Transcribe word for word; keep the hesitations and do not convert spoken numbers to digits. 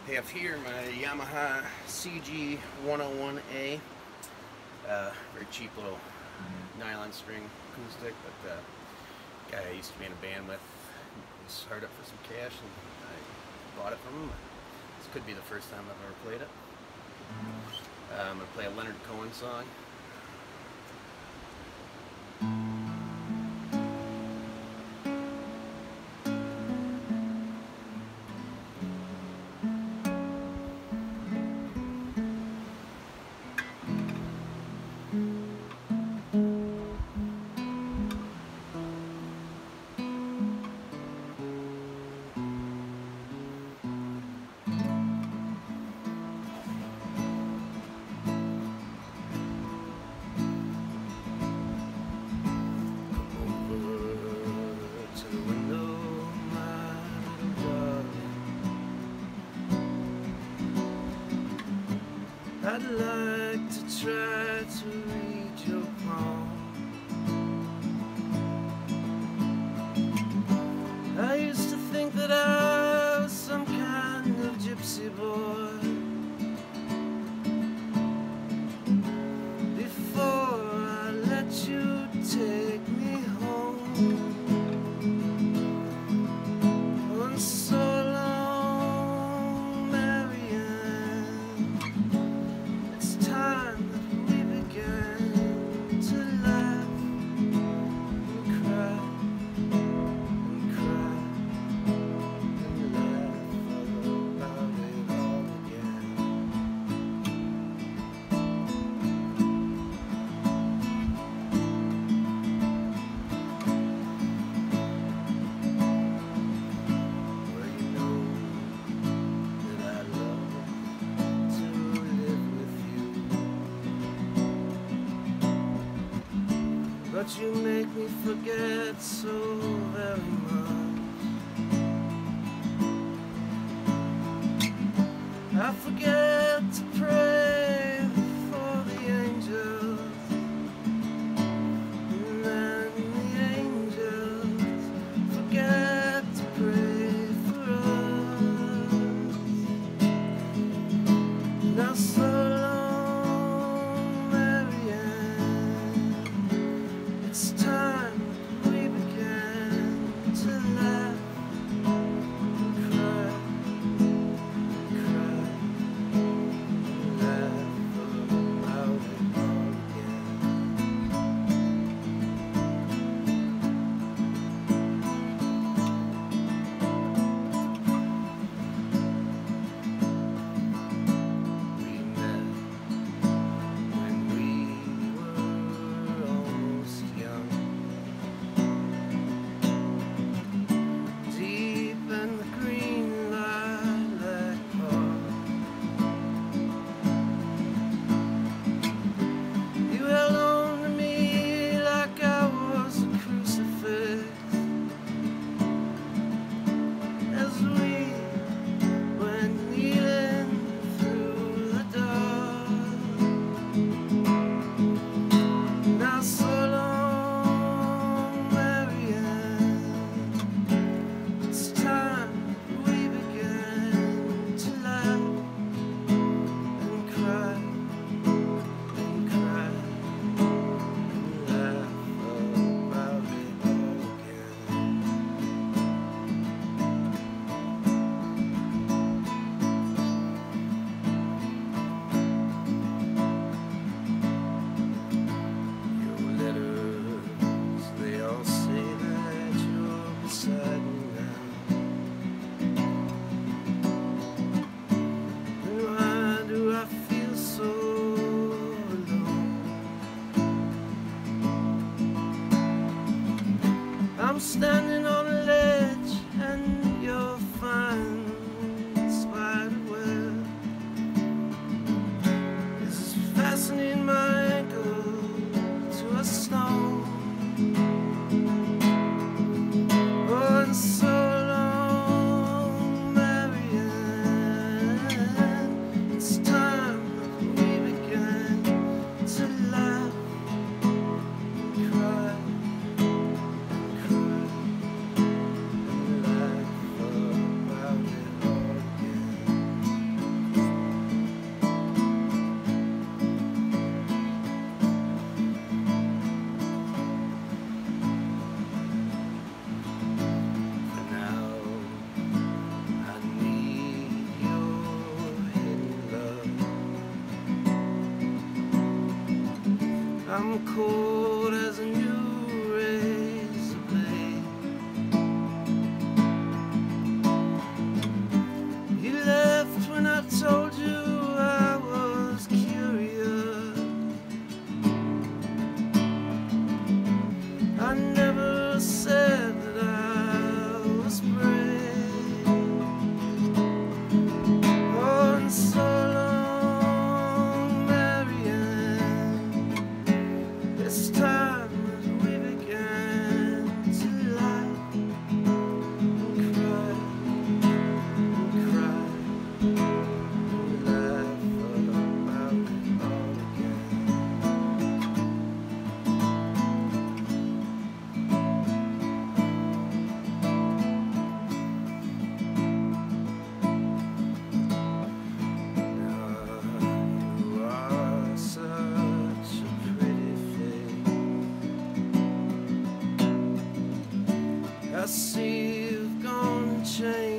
Have here my Yamaha C G one oh one A, uh, very cheap little nylon string acoustic, but uh, guy I used to be in a band with was hard up for some cash and I bought it from him. This could be the first time I've ever played it. Uh, I'm going to play a Leonard Cohen song. I'd like to try to read your palm. I used to think that I was some kind of gypsy boy before I let you take me home. And so long, Marianne, it's time that we began to laugh and cry and cry and laugh about it all again. Well, you know that I love to live with you, but you make me forget so very much. I forget to pray for the angels, and then the angels forget to pray for us. Now so long, Marianne, it's time we began to laugh and cry and cry and laugh about it all again. We met when we were almost young, deep in the green lilac park. You held on to me like I was a crucifix as we went kneeling through the dark. Now so long, Marianne, it's time we began to laugh and cry and cry and laugh about it all again. Your letters, they all say that you're beside me now. And why do I feel so alone? I'm standing on a ledge and you're fine spider web is fastening my ankle to a stone. Oh, and so long, Marianne, it's time that we began to laugh and cry and cry cold as a new razor blade. You left when I told you I was curious. I never said that I was brave. Oh, and so long, Marianne. It's time that we began to laugh and cry and cry and laugh about it all again. I see you've gone and changed.